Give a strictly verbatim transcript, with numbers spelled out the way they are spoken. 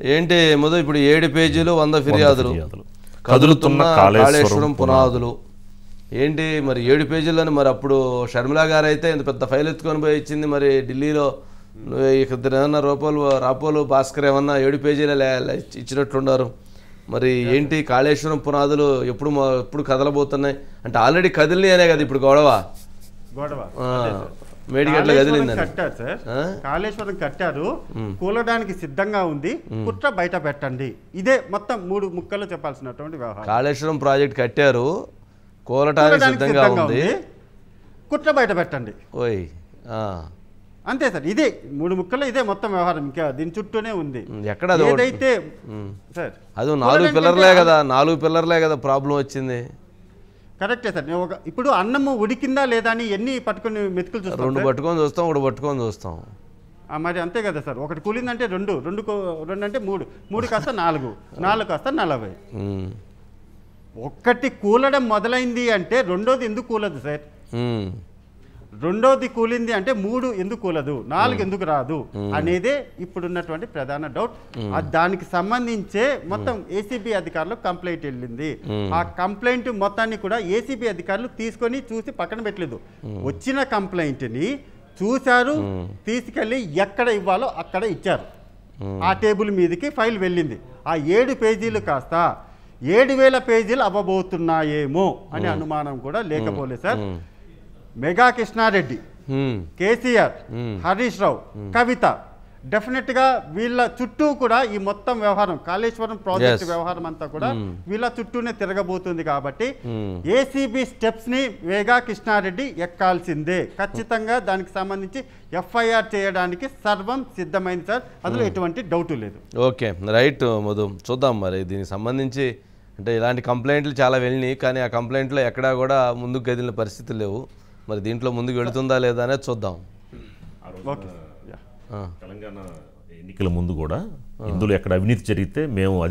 ఏంటి మొదలు ఇప్పుడు ఏడు పేజీలు వంద ఫిర్యాదులు కదులుతున్న కాళేశ్వరం పునాదులు ఏంటి మరి ఏడు పేజీలని మరి అప్పుడు షర్మిలా గారు అయితే ఇంత పెద్ద ఫైల్ ఎత్తుకొని పోయి ఇచ్చింది మరి ఢిల్లీలో ఇద్దరు ఏమన్నా రూపాయలు రాపోలు భాస్కర్ ఏమన్నా ఏడు పేజీలు ఇచ్చినట్లున్నారు మరి ఏంటి కాళేశ్వరం పునాదులు ఎప్పుడు ఎప్పుడు కదలబోతున్నాయి అంటే ఆల్రెడీ కదిలినాయి అనే కదా ఇప్పుడు గొడవ గొడవ మేడిగడ్ల కదిలిందని కట్టారు సార్ కాళేశ్వరం కట్టారు కూలడానికి సిద్ధంగా ఉంది కుట్ర బయట పెట్టండి ఇదే మొత్తం మూడు ముక్కలు చెప్పాల్సినటువంటి వ్యవహారం కాళేశ్వరం ప్రాజెక్ట్ కట్టారు కూలటానికి సిద్ధంగా ఉంది కుట్ర బయట పెట్టండి ఓయ్ అంతే సార్ ఇదే మూడు ముక్కలు ఇదే మొత్తం వ్యవహారం ఇంకా దీని చుట్టూనే ఉంది ఎక్కడ ఏదైతే సార్ అది నాలుగు పిల్లర్లే కదా నాలుగు పిల్లర్లే కదా ప్రాబ్లం వచ్చింది కరెక్టే సార్ నేను ఒక ఇప్పుడు అన్నము ఉడికిందా లేదా అని ఎన్ని పట్టుకొని మెతుకులు చూస్తాం రెండు పట్టుకొని చూస్తాం ఒకటి పట్టుకొని చూస్తాం మరి అంతే కదా సార్ ఒకటి కూలిందంటే రెండు రెండు రెండు అంటే మూడు మూడు కాస్త నాలుగు నాలుగు కాస్త నలభై ఒక్కటి కూలడం మొదలైంది అంటే రెండోది ఎందుకు కూలదు సార్ రెండోది కూలింది అంటే మూడు ఎందుకు కూలదు నాలుగు ఎందుకు రాదు అనేదే ఇప్పుడున్నటువంటి ప్రధాన డౌట్ దానికి సంబంధించే మొత్తం ఏసీబీ అధికారులు కంప్లైంట్ వెళ్ళింది ఆ కంప్లైంట్ మొత్తాన్ని కూడా ఏసీబీ అధికారులు తీసుకొని చూసి పక్కన పెట్టలేదు వచ్చిన కంప్లైంట్ని చూశారు తీసుకెళ్ళి ఎక్కడ ఇవ్వాలో అక్కడ ఇచ్చారు ఆ టేబుల్ మీదకి ఫైల్ వెళ్ళింది ఆ ఏడు పేజీలు కాస్త ఏడు వేల పేజీలు అవ్వబోతున్నాయేమో అనే అనుమానం కూడా లేకపోలేదు sir Mega Krishna Reddy KCR Harish Rao Kavitha definite గా వీళ్ళ చుట్టూ కూడా ఈ మొత్తం వ్యవహారం కాళేశ్వరం ప్రాజెక్ట్ వ్యవహారం అంతా కూడా వీళ్ళ చుట్టూనే తిరగబోతుంది కాబట్టి ఏసీబీ స్టెప్స్ ని మెగా కృష్ణారెడ్డి ఎక్కాల్సిందే ఖచ్చితంగా దానికి సంబంధించి ఎఫ్ఐఆర్ చేయడానికి సర్వం సిద్ధమైంది సార్ అందులో ఎటువంటి డౌట్ లేదు ఓకే రైట్ మధు చూద్దాం మరి దీనికి సంబంధించి అంటే ఇలాంటి కంప్లైంట్లు చాలా వెళ్ళినాయి కానీ ఆ కంప్లైంట్లో ఎక్కడా కూడా ముందుకు కదిలిన పరిస్థితులు లేవు మరి దీంట్లో ముందుకు వెళుతుందా లేదా అనేది చూద్దాం తెలంగాణ ఎన్నికల ముందు కూడా ఇందులో ఎక్కడ అవినీతి జరిగితే మేము